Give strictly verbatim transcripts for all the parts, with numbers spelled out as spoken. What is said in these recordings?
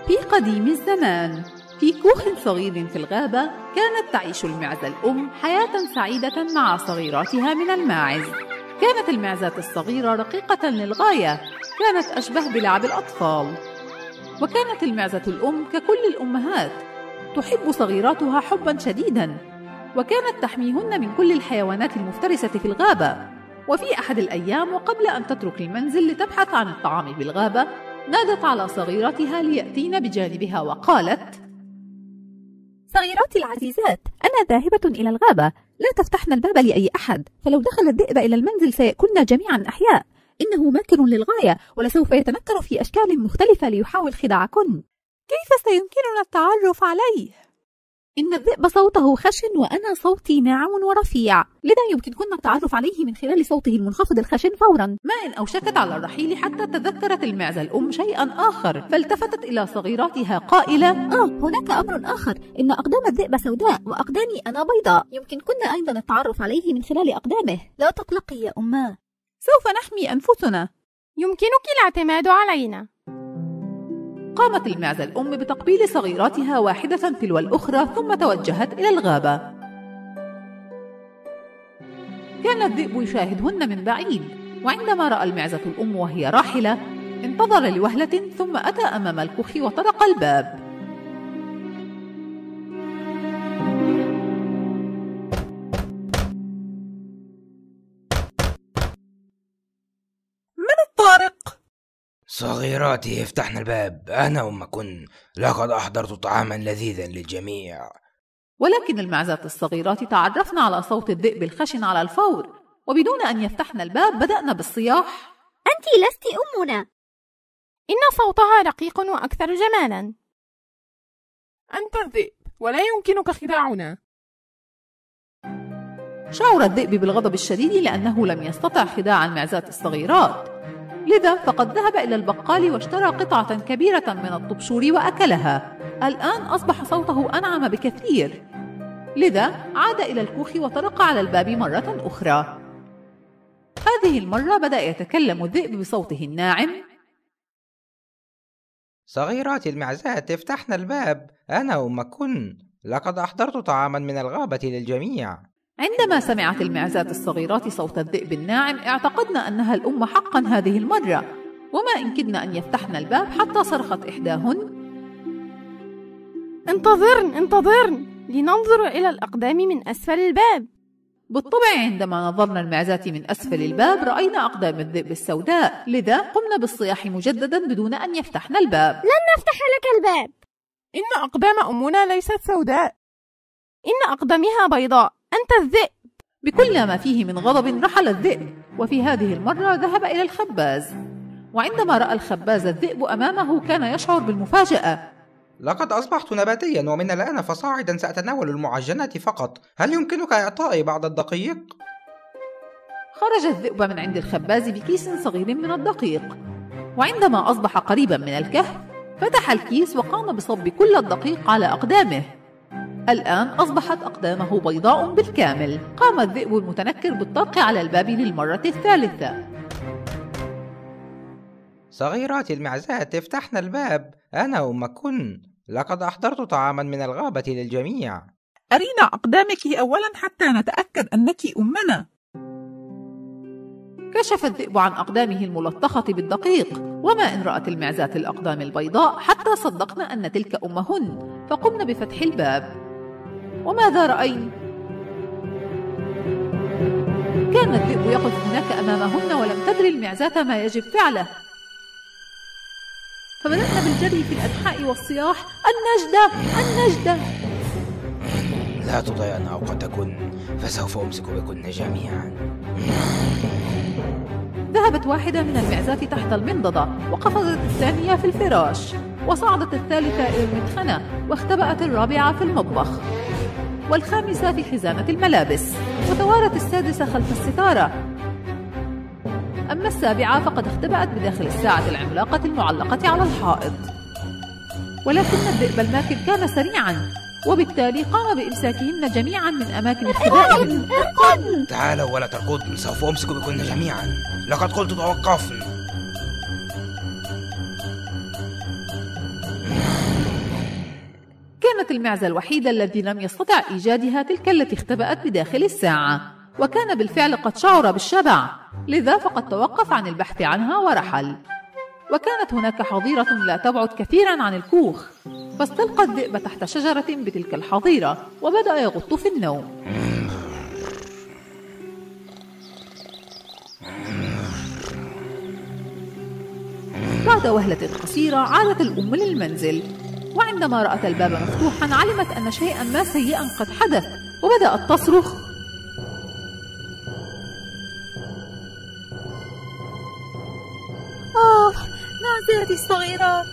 في قديم الزمان، في كوخ صغير في الغابة، كانت تعيش المعزة الأم حياة سعيدة مع صغيراتها من الماعز. كانت المعزة الصغيرة رقيقة للغاية، كانت أشبه بلعب الأطفال. وكانت المعزة الأم ككل الأمهات، تحب صغيراتها حباً شديداً، وكانت تحميهن من كل الحيوانات المفترسة في الغابة. وفي أحد الأيام، وقبل أن تترك المنزل لتبحث عن الطعام بالغابة، نادت على صغيراتها ليأتين بجانبها وقالت: صغيراتي العزيزات، أنا ذاهبة إلى الغابة، لا تفتحن الباب لأي أحد، فلو دخل الذئب إلى المنزل سيأكلنا جميعا أحياء. إنه ماكر للغاية، ولسوف يتنكر في أشكال مختلفة ليحاول خداعكن. كيف سيمكننا التعرف عليه؟ إن الذئب صوته خشن وأنا صوتي ناعم ورفيع، لذا يمكنكن التعرف عليه من خلال صوته المنخفض الخشن فورا. ما إن أوشكت على الرحيل حتى تذكرت المعزة الأم شيئا آخر، فالتفتت إلى صغيراتها قائلة: آه هناك أمر آخر، إن أقدام الذئب سوداء وأقدامي أنا بيضاء، يمكنكن أيضا التعرف عليه من خلال أقدامه. لا تقلقي يا أماه، سوف نحمي أنفسنا، يمكنك الاعتماد علينا. قامت المعزة الأم بتقبيل صغيراتها واحدة تلو الأخرى، ثم توجهت إلى الغابة. كان الذئب يشاهدهن من بعيد، وعندما رأى المعزة الأم وهي راحلة، انتظر لوهلة ثم أتى أمام الكوخ وطرق الباب. من الطارق؟ صغيراتي افتحنا الباب، أنا أمكن، لقد أحضرت طعاما لذيذا للجميع. ولكن المعزات الصغيرات تعرفن على صوت الذئب الخشن على الفور، وبدون أن يفتحن الباب بدأنا بالصياح: أنت لست أمنا. إن صوتها رقيق وأكثر جمالا. أنت الذئب ولا يمكنك خداعنا. شعر الذئب بالغضب الشديد لأنه لم يستطع خداع المعزات الصغيرات، لذا فقد ذهب إلى البقال واشترى قطعة كبيرة من الطبشور وأكلها. الآن أصبح صوته أنعم بكثير، لذا عاد إلى الكوخ وطرق على الباب مرة أخرى. هذه المرة بدأ يتكلم الذئب بصوته الناعم: صغيراتي المعزات افتحنا الباب، أنا أمكن، لقد أحضرت طعاما من الغابة للجميع. عندما سمعت المعزات الصغيرات صوت الذئب الناعم، اعتقدن أنها الأم حقا هذه المرة، وما إن كدن أن يفتحن الباب حتى صرخت إحداهن: انتظرن انتظرن لننظر إلى الأقدام من أسفل الباب. بالطبع عندما نظرنا المعزات من أسفل الباب رأينا أقدام الذئب السوداء، لذا قمنا بالصياح مجددا بدون أن يفتحن الباب: لن نفتح لك الباب. إن أقدام أمنا ليست سوداء، إن أقدامها بيضاء. أنت الذئب. بكل ما فيه من غضب رحل الذئب، وفي هذه المرة ذهب إلى الخباز. وعندما رأى الخباز الذئب أمامه كان يشعر بالمفاجأة: لقد أصبحت نباتيا، ومن الآن فصاعدا سأتناول المعجنات فقط، هل يمكنك إعطائي بعض الدقيق؟ خرج الذئب من عند الخباز بكيس صغير من الدقيق، وعندما أصبح قريبا من الكهف فتح الكيس وقام بصب كل الدقيق على أقدامه. الآن أصبحت أقدامه بيضاء بالكامل. قام الذئب المتنكر بالطرق على الباب للمرة الثالثة: صغيراتي المعزات افتحنا الباب، أنا أمكن، لقد أحضرت طعاما من الغابة للجميع. أرينا أقدامك أولا حتى نتأكد أنك أمنا. كشف الذئب عن أقدامه الملطخة بالدقيق، وما إن رأت المعزات الأقدام البيضاء حتى صدقنا أن تلك أمهن، فقمنا بفتح الباب. وماذا رأين؟ كان الذئب يقف هناك أمامهن، ولم تدري المعزات ما يجب فعله. فبدأنا بالجري في الأنحاء والصياح: النجدة النجدة. لا تضيعن أوقاتكن، فسوف أمسك بكن جميعا. ذهبت واحدة من المعزات تحت المنضدة، وقفزت الثانية في الفراش، وصعدت الثالثة إلى المدخنة، واختبأت الرابعة في المطبخ، والخامسة في خزانة الملابس، وتوارت السادسة خلف الستارة. أما السابعة فقد اختبأت بداخل الساعة العملاقة المعلقة على الحائط. ولكن الذئب الماكر كان سريعا، وبالتالي قام بإمساكهن جميعا من أماكن اختبائهن. تعالوا ولا تركضن، سوف أمسك بكن جميعا، لقد قلت توقفن. كانت المعزة الوحيدة الذي لم يستطع إيجادها تلك التي اختبأت بداخل الساعة، وكان بالفعل قد شعر بالشبع، لذا فقد توقف عن البحث عنها ورحل. وكانت هناك حظيرة لا تبعد كثيرا عن الكوخ، فاستلقى الذئب تحت شجرة بتلك الحظيرة وبدأ يغط في النوم. بعد وهلة قصيرة عادت الأم للمنزل، وعندما رأت الباب مفتوحا علمت أن شيئا ما سيئا قد حدث، وبدأت تصرخ: آه، معزاتي الصغيرات.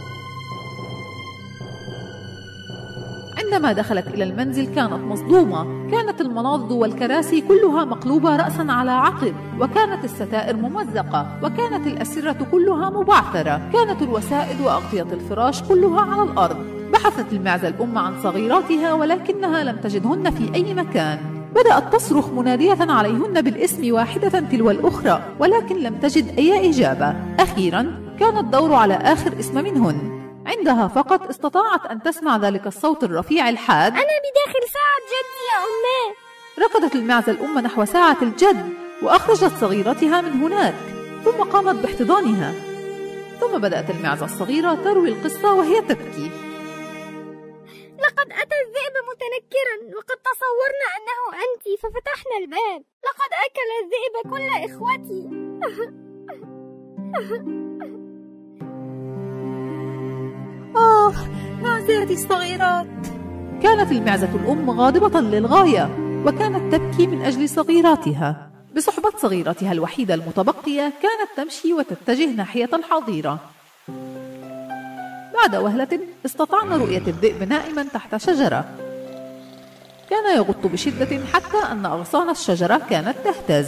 عندما دخلت إلى المنزل كانت مصدومة، كانت المناضد والكراسي كلها مقلوبة رأسا على عقب، وكانت الستائر ممزقة، وكانت الأسرة كلها مبعثرة، كانت الوسائد وأغطية الفراش كلها على الأرض. بحثت المعزة الأم عن صغيراتها ولكنها لم تجدهن في أي مكان. بدأت تصرخ منادية عليهن بالاسم واحدة تلو الأخرى، ولكن لم تجد أي إجابة. أخيرا كان الدور على آخر اسم منهن. عندها فقط استطاعت أن تسمع ذلك الصوت الرفيع الحاد: أنا بداخل ساعة جدي يا أمي. ركضت المعزة الأم نحو ساعة الجد وأخرجت صغيرتها من هناك، ثم قامت باحتضانها. ثم بدأت المعزة الصغيرة تروي القصة وهي تبكي: لقد أتى الذئب متنكرا، وقد تصورنا أنه أنت ففتحنا الباب. لقد أكل الذئب كل إخوتي. آه، معزاتي الصغيرات. كانت المعزة الأم غاضبة للغاية، وكانت تبكي من أجل صغيراتها. بصحبة صغيرتها الوحيدة المتبقية كانت تمشي وتتجه ناحية الحظيرة. بعد وهلة استطعنا رؤية الذئب نائما تحت شجرة، كان يغط بشدة حتى أن أغصان الشجرة كانت تهتز.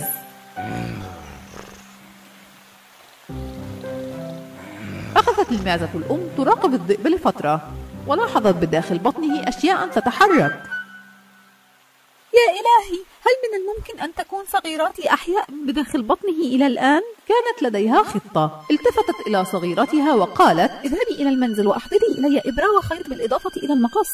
أخذت المعزة الأم تراقب الذئب لفترة، ولاحظت بداخل بطنه أشياء تتحرك. يا إلهي، هل من الممكن أن تكون صغيراتي أحياء بداخل بطنه إلى الآن؟ كانت لديها خطة. التفتت إلى صغيرتها وقالت: اذهبي إلى المنزل وأحضري إلي إبرة وخيط بالإضافة إلى المقص.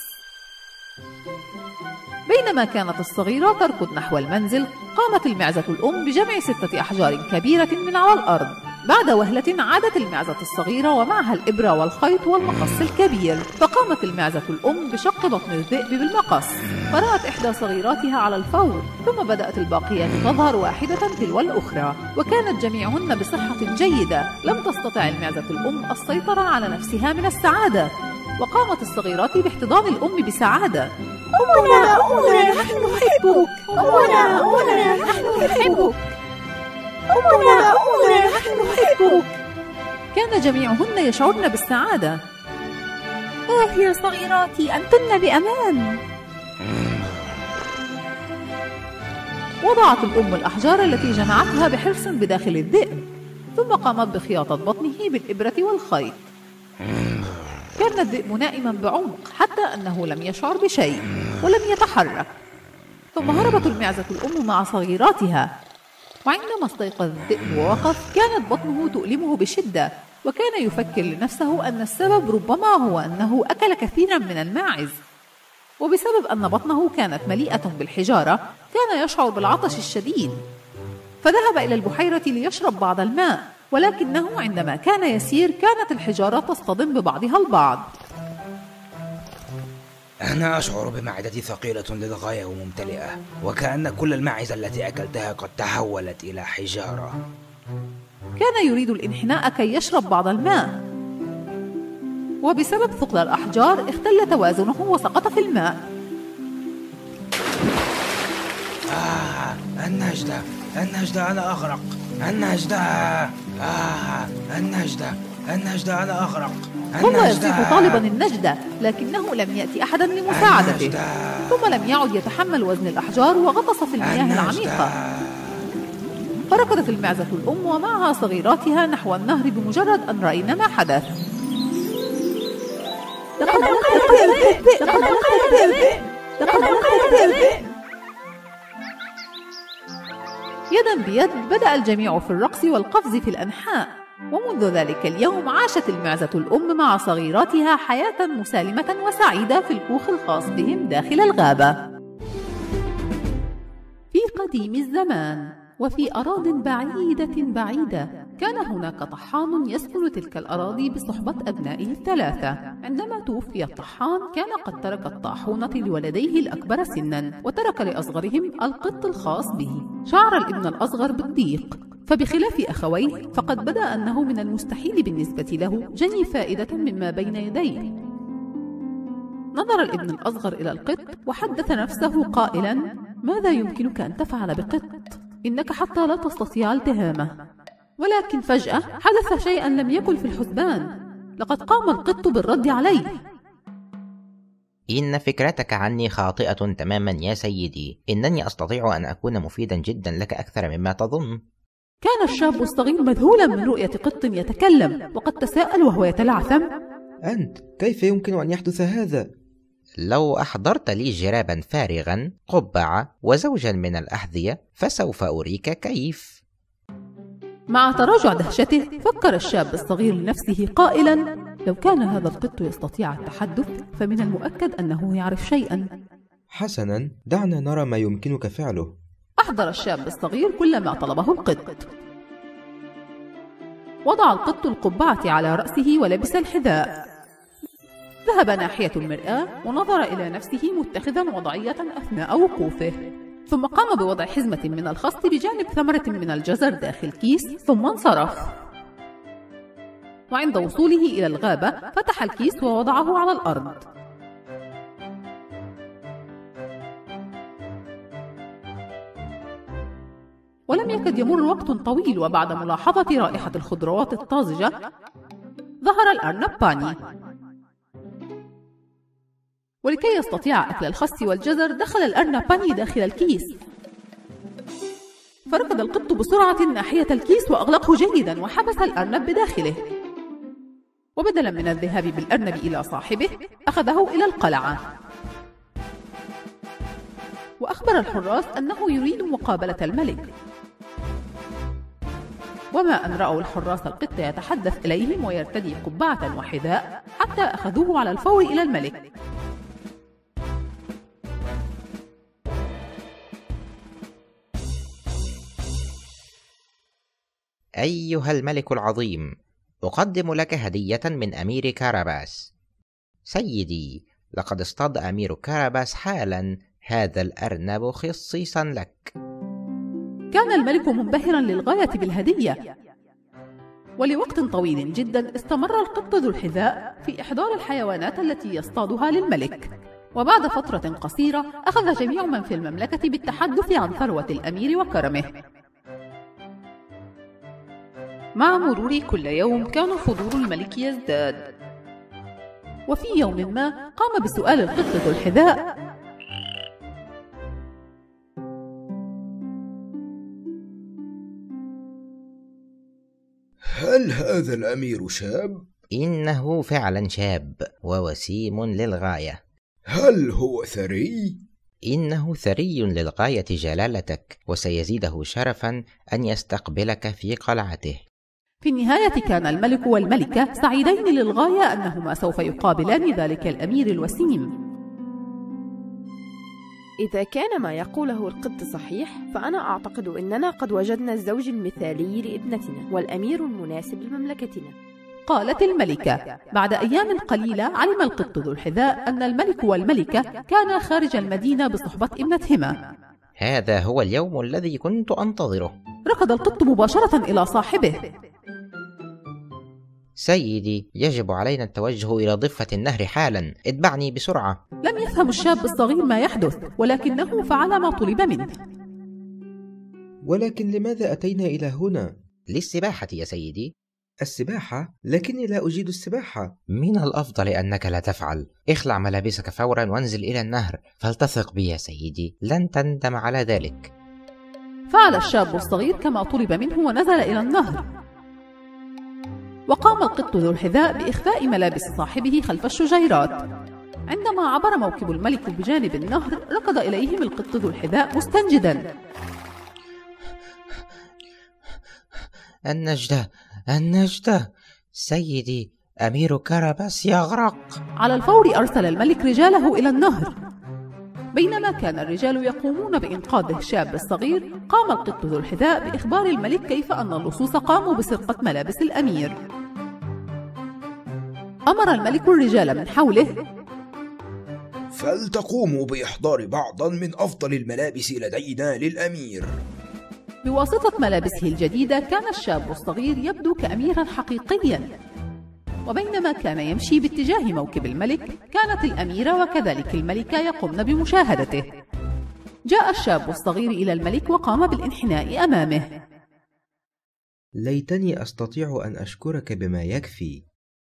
بينما كانت الصغيرة تركض نحو المنزل، قامت المعزة الأم بجمع ستة أحجار كبيرة من على الأرض. بعد وهلة عادت المعزة الصغيرة ومعها الإبرة والخيط والمقص الكبير، فقامت المعزة الأم بشق بطن الذئب بالمقص، فرأت إحدى صغيراتها على الفور، ثم بدأت الباقيات تظهر واحدة تلو الأخرى، وكانت جميعهن بصحة جيدة. لم تستطع المعزة الأم السيطرة على نفسها من السعادة، وقامت الصغيرات باحتضان الأم بسعادة. أمنا أمنا نحن نحبك. أمنا أمنا نحن نحبك. أمنا أمنا نحن نحبك. كان جميعهن يشعرن بالسعادة. آه يا صغيراتي، أنتن بأمان. وضعت الأم الأحجار التي جمعتها بحرص بداخل الذئب، ثم قامت بخياطة بطنه بالإبرة والخيط. كان الذئب نائما بعمق حتى أنه لم يشعر بشيء ولم يتحرك. ثم هربت المعزة الأم مع صغيراتها، وعندما استيقظ الذئب ووقف كانت بطنه تؤلمه بشدة، وكان يفكر لنفسه أن السبب ربما هو أنه أكل كثيرا من الماعز، وبسبب أن بطنه كانت مليئة بالحجارة كان يشعر بالعطش الشديد، فذهب إلى البحيرة ليشرب بعض الماء، ولكنه عندما كان يسير كانت الحجارة تصطدم ببعضها البعض. أنا أشعر بمعدتي ثقيلة للغاية وممتلئة، وكأن كل الماعز التي أكلتها قد تحولت إلى حجارة. كان يريد الانحناء كي يشرب بعض الماء، وبسبب ثقل الأحجار اختل توازنه وسقط في الماء. آه النجدة النجدة أنا أغرق. النجدة آه النجدة النجدة أنا أغرق. ظل يصيح طالبا النجدة، لكنه لم يأتي أحدا لمساعدته. ثم لم يعد يتحمل وزن الأحجار وغطس في المياه العميقة. فركضت المعزة الأم ومعها صغيراتها نحو النهر بمجرد أن رأينا ما حدث. لقد أكل الذئب. لقد أكل الذئب. لقد أكل الذئب. يدا بيد بدأ الجميع في الرقص والقفز في الأنحاء، ومنذ ذلك اليوم عاشت المعزة الأم مع صغيراتها حياة مسالمة وسعيدة في الكوخ الخاص بهم داخل الغابة. في قديم الزمان وفي أراضٍ بعيدة بعيدة كان هناك طحان يسكن تلك الأراضي بصحبة أبنائه الثلاثة. عندما توفي الطحان كان قد ترك الطاحونة لولديه الأكبر سنا وترك لأصغرهم القط الخاص به. شعر الابن الأصغر بالضيق، فبخلاف أخويه فقد بدأ أنه من المستحيل بالنسبة له جني فائدة مما بين يديه. نظر الابن الأصغر إلى القط وحدث نفسه قائلا: ماذا يمكنك أن تفعل بقط؟ إنك حتى لا تستطيع التهامه. ولكن فجأة حدث شيئا لم يكن في الحسبان، لقد قام القط بالرد عليه. إن فكرتك عني خاطئة تماما يا سيدي، إنني أستطيع أن أكون مفيدا جدا لك أكثر مما تظن. كان الشاب الصغير مذهولا من رؤية قط يتكلم، وقد تساءل وهو يتلعثم: أنت كيف يمكن أن يحدث هذا؟ لو أحضرت لي جرابا فارغا، قبعة وزوجا من الأحذية، فسوف أريك كيف. مع تراجع دهشته فكر الشاب الصغير لنفسه قائلا: لو كان هذا القط يستطيع التحدث فمن المؤكد أنه يعرف شيئا. حسنا، دعنا نرى ما يمكنك فعله. أحضر الشاب الصغير كل ما طلبه القط. وضع القط القبعة على رأسه ولبس الحذاء. ذهب ناحية المرآة ونظر إلى نفسه متخذا وضعية أثناء وقوفه، ثم قام بوضع حزمة من الخس بجانب ثمرة من الجزر داخل كيس، ثم انصرف. وعند وصوله إلى الغابة فتح الكيس ووضعه على الأرض. ولم يكد يمر وقت طويل وبعد ملاحظة رائحة الخضروات الطازجة ظهر الأرنب باني. ولكي يستطيع أكل الخس والجزر دخل الأرنب باني داخل الكيس. فركض القط بسرعة ناحية الكيس وأغلقه جيدا وحبس الأرنب بداخله. وبدلا من الذهاب بالأرنب إلى صاحبه أخذه إلى القلعة، وأخبر الحراس أنه يريد مقابلة الملك. وما أن رأوا الحراس القط يتحدث إليهم ويرتدي قبعة وحذاء حتى أخذوه على الفور إلى الملك. أيها الملك العظيم، أقدم لك هدية من أمير كاراباس. سيدي، لقد اصطاد أمير كاراباس حالا هذا الأرنب خصيصا لك. كان الملك منبهرا للغاية بالهدية. ولوقت طويل جدا استمر القط ذو الحذاء في إحضار الحيوانات التي يصطادها للملك. وبعد فترة قصيرة أخذ جميع من في المملكة بالتحدث عن ثروة الأمير وكرمه. مع مرور كل يوم كان فضول الملك يزداد. وفي يوم ما قام بسؤال القط ذو الحذاء: هل هذا الأمير شاب؟ إنه فعلا شاب ووسيم للغاية. هل هو ثري؟ إنه ثري للغاية جلالتك، وسيزيده شرفا أن يستقبلك في قلعته. في النهاية كان الملك والملكة سعيدين للغاية أنهما سوف يقابلان ذلك الأمير الوسيم. إذا كان ما يقوله القط صحيح، فأنا أعتقد أننا قد وجدنا الزوج المثالي لابنتنا والأمير المناسب لمملكتنا، قالت الملكة. بعد أيام قليلة علم القط ذو الحذاء أن الملك والملكة كانا خارج المدينة بصحبة ابنتهما. هذا هو اليوم الذي كنت أنتظره. ركض القط مباشرة إلى صاحبه. سيدي، يجب علينا التوجه إلى ضفة النهر حالا، اتبعني بسرعة. لم يفهم الشاب الصغير ما يحدث، ولكنه فعل ما طلب منه. ولكن لماذا أتينا إلى هنا؟ للسباحة يا سيدي. السباحة؟ لكني لا أجيد السباحة. من الأفضل أنك لا تفعل. اخلع ملابسك فورا وانزل إلى النهر، فلتثق بي يا سيدي، لن تندم على ذلك. فعل الشاب الصغير كما طلب منه ونزل إلى النهر. وقام القط ذو الحذاء بإخفاء ملابس صاحبه خلف الشجيرات. عندما عبر موكب الملك بجانب النهر ركض إليهم القط ذو الحذاء مستنجدا: النجدة النجدة سيدي، أمير كرباس يغرق. على الفور أرسل الملك رجاله إلى النهر. بينما كان الرجال يقومون بإنقاذ الشاب الصغير، قام القط ذو الحذاء بإخبار الملك كيف أن اللصوص قاموا بسرقة ملابس الأمير. أمر الملك الرجال من حوله: فلتقوموا بإحضار بعضا من أفضل الملابس لدينا للأمير. بواسطة ملابسه الجديدة كان الشاب الصغير يبدو كأميرا حقيقيا. وبينما كان يمشي باتجاه موكب الملك، كانت الأميرة وكذلك الملكة يقومن بمشاهدته. جاء الشاب الصغير إلى الملك وقام بالانحناء أمامه. ليتني أستطيع أن أشكرك بما يكفي.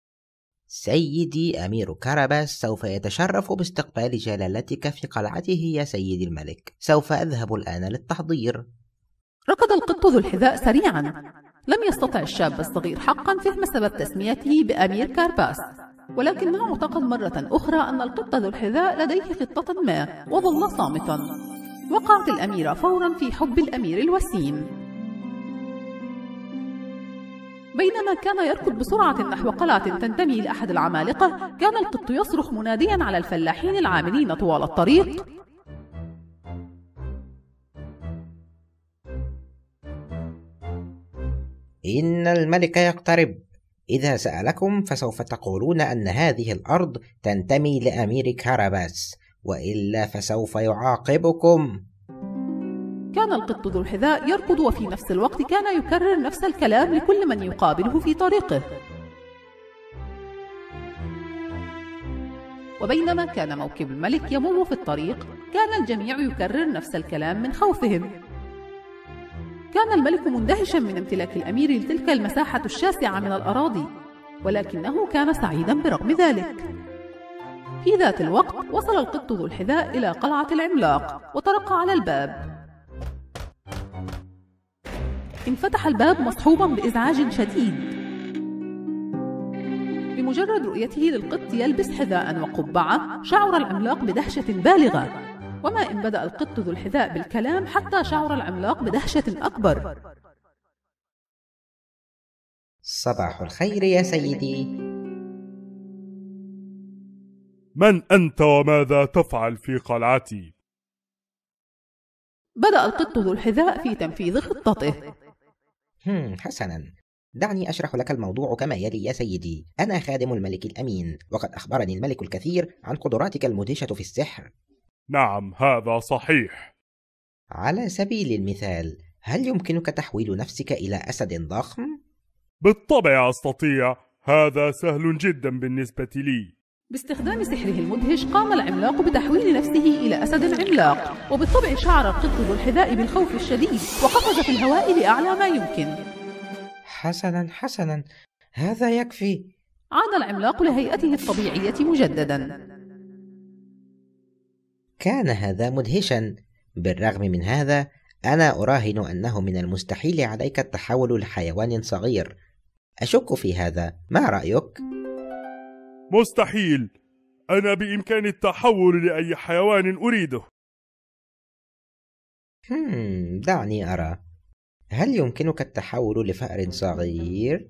سيدي أمير كرباس سوف يتشرف باستقبال جلالتك في قلعته يا سيدي الملك. سوف أذهب الآن للتحضير. ركض القط ذو الحذاء سريعا. لم يستطع الشاب الصغير حقا فهم سبب تسميته بأمير كرباس، ولكنه اعتقد مرة أخرى أن القط ذو الحذاء لديه خطة ما، وظل صامتا. وقعت الأميرة فورا في حب الأمير الوسيم. بينما كان يركض بسرعة نحو قلعة تنتمي لأحد العمالقة، كان القط يصرخ مناديا على الفلاحين العاملين طوال الطريق: إن الملك يقترب. إذا سألكم فسوف تقولون أن هذه الأرض تنتمي لأمير كرباس، وإلا فسوف يعاقبكم. كان القط ذو الحذاء يركض، وفي نفس الوقت كان يكرر نفس الكلام لكل من يقابله في طريقه. وبينما كان موكب الملك يمر في الطريق، كان الجميع يكرر نفس الكلام من خوفهم. كان الملك مندهشا من امتلاك الأمير لتلك المساحة الشاسعة من الأراضي، ولكنه كان سعيدا برغم ذلك. في ذات الوقت وصل القط ذو الحذاء إلى قلعة العملاق وطرق على الباب. انفتح الباب مصحوبا بإزعاج شديد. بمجرد رؤيته للقط يلبس حذاء وقبعة، شعر العملاق بدهشة بالغة. وما إن بدأ القط ذو الحذاء بالكلام حتى شعر العملاق بدهشة أكبر. صباح الخير يا سيدي. من أنت وماذا تفعل في قلعتي؟ بدأ القط ذو الحذاء في تنفيذ خطته. هم حسنا، دعني أشرح لك الموضوع كما يلي يا سيدي. أنا خادم الملك الأمين، وقد أخبرني الملك الكثير عن قدراتك المدهشة في السحر. نعم، هذا صحيح. على سبيل المثال، هل يمكنك تحويل نفسك إلى أسد ضخم؟ بالطبع أستطيع، هذا سهل جدا بالنسبة لي. باستخدام سحره المدهش قام العملاق بتحويل نفسه إلى أسد عملاق، وبالطبع شعر القط ذو الحذاء بالخوف الشديد وقفز في الهواء لأعلى ما يمكن. حسنا حسنا، هذا يكفي. عاد العملاق لهيئته الطبيعية مجددا. كان هذا مدهشا. بالرغم من هذا، أنا أراهن أنه من المستحيل عليك التحول لحيوان صغير. أشك في هذا، ما رأيك؟ مستحيل. أنا بإمكاني التحول لأي حيوان أريده. هم دعني أرى. هل يمكنك التحول لفأر صغير؟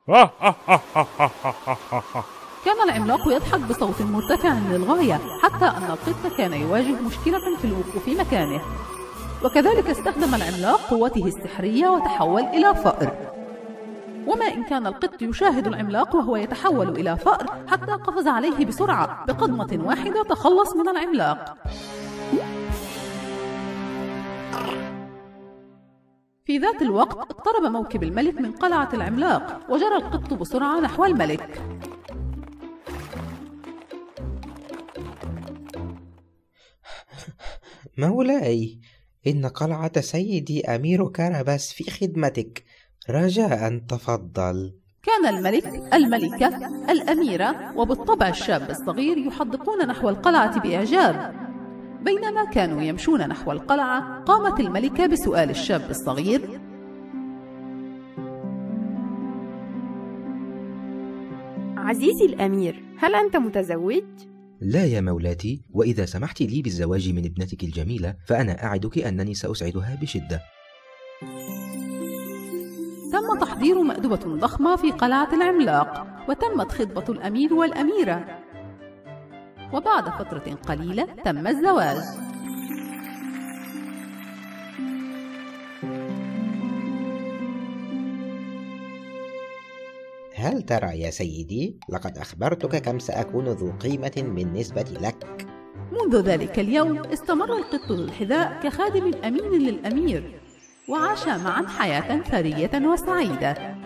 كان العملاق يضحك بصوت مرتفع للغاية، حتى أن القط كان يواجه مشكلة في الوقوف مكانه. وكذلك استخدم العملاق قوته السحرية وتحول إلى فأر. وما إن كان القط يشاهد العملاق وهو يتحول إلى فأر، حتى قفز عليه بسرعة. بقدمة واحدة تخلص من العملاق. في ذات الوقت اقترب موكب الملك من قلعة العملاق، وجرى القط بسرعة نحو الملك. مولاي، إن قلعة سيدي أمير كرباس في خدمتك، رجاء تفضل. كان الملك، الملكة، الأميرة وبالطبع الشاب الصغير يحدقون نحو القلعة بإعجاب. بينما كانوا يمشون نحو القلعة، قامت الملكة بسؤال الشاب الصغير: عزيزي الأمير، هل أنت متزوج؟ لا يا مولاتي، وإذا سمحت لي بالزواج من ابنتك الجميلة فأنا أعدك أنني سأسعدها بشدة. تم تحضير مأدبة ضخمة في قلعة العملاق، وتمت خطبة الأمير والأميرة، وبعد فترة قليلة تم الزواج. هل ترى يا سيدي؟ لقد أخبرتك كم سأكون ذو قيمة بالنسبة لك. منذ ذلك اليوم استمر القط ذو الحذاء كخادم أمين للأمير، وعاشا معا حياة ثرية وسعيدة.